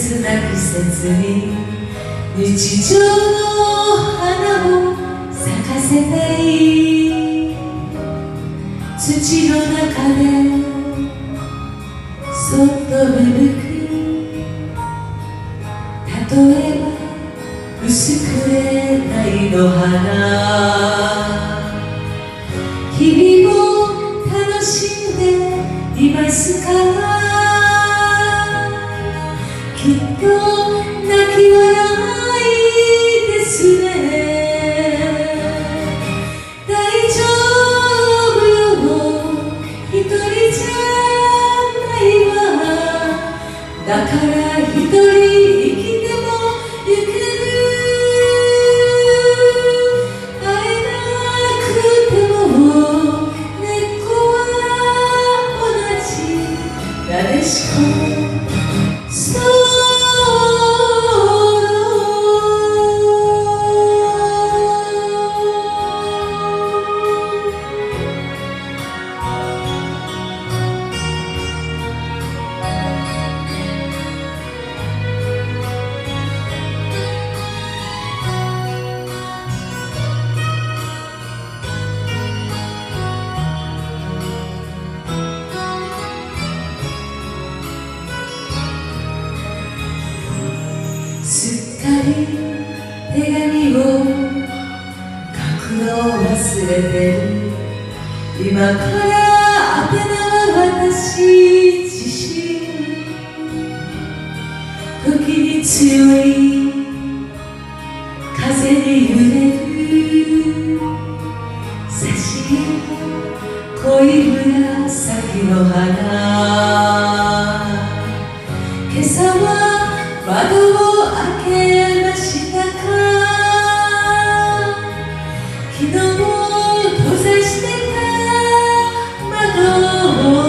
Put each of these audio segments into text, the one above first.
切な季節に日常の花を咲かせたい。土の中でそっと芽吹く、例えば薄くれない野花。日々も楽しんでいますか？きっと泣き笑いですね。大丈夫よ、一人じゃないわ。だから一人生きてもゆける。会えなくても根っこは同じなでしこ。すっかり手紙を書くのを忘れてる。今から宛名は私自身。時に強い風に揺れる。差し濃い紫の花。今朝は窓を開けましたか？昨日も閉ざしてた窓を。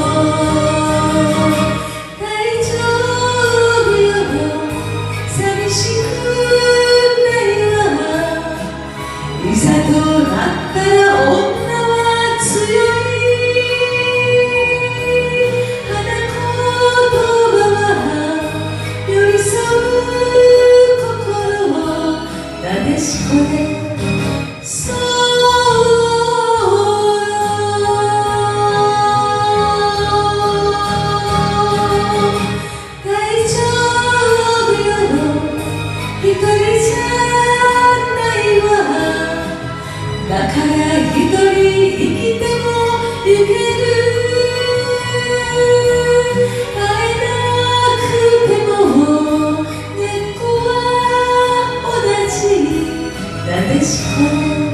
大丈夫よ、寂しくないわ。いざとなったら女は強い。なでしこでそう大丈夫よ、一人じゃないわ。だから一人生きてもゆける。会えなくても根っこはなでしこ。